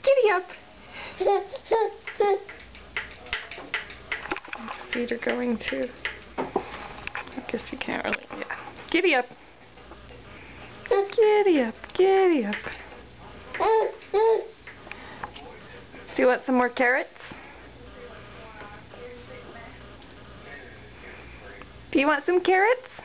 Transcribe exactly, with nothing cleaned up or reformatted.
Giddy up. Feet are going too. I guess you can't really. Yeah. Giddy up. Giddy up. Giddy up. Do you want some more carrots? Do you want some carrots?